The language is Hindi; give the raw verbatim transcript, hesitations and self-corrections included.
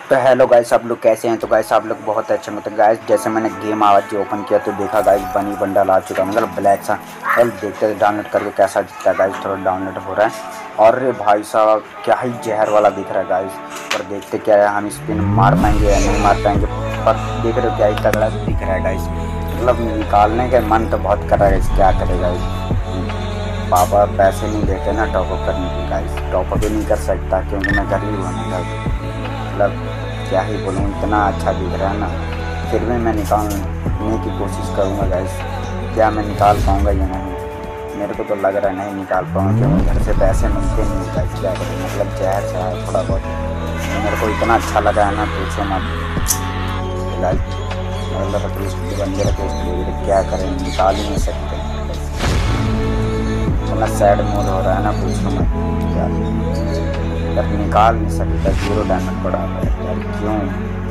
तो हेलो गाइस, आप लोग कैसे हैं। तो गाइस आप लोग बहुत अच्छे हैं। तो गाइस जैसे मैंने गेम आवाज ओपन किया तो देखा गाइस बनी बंडल आ चुका, मतलब ब्लैक सा। और देखते हैं डाउनलोड करके कैसा दिखता है। गाइस थोड़ा डाउनलोड हो रहा है और रे भाई साहब क्या ही जहर वाला दिख रहा है गाइस। और देखते क्या है, हम स्पिन मार पाएंगे या नहीं मार पाएंगे। पर देख रहे हो क्या ही तगड़ा दिख रहा है गाइस। मतलब निकालने का मन तो बहुत कर रहा है, क्या करेगा। पापा पैसे नहीं देते ना टॉपअप करने की गाइस। टॉपअप भी नहीं कर सकता क्योंकि मैं गरीब हूँ ना गाइस। मतलब क्या ही बोलूँ, इतना अच्छा दिख रहा है ना। फिर भी मैं निकालने की कोशिश करूँगा गाइस। क्या मैं निकाल पाऊँगा या नहीं, मेरे को तो लग रहा है नहीं निकाल पाऊँगा क्योंकि घर से पैसे मिलते नहीं गाइस। क्या करूँ, मतलब जहर से है थोड़ा बहुत। मेरे को इतना अच्छा लगा है ना, पूछो मत गाइस। मतलब रिक्वेस्ट बंदे रिक्वेस्ट क्या करें, निकाल ही नहीं सकते। इतना सैड मूड हो रहा है ना, पूछो मत यार। यार निकाल नहीं सकता, जीरो डायमंड पड़ा है यार, क्यों।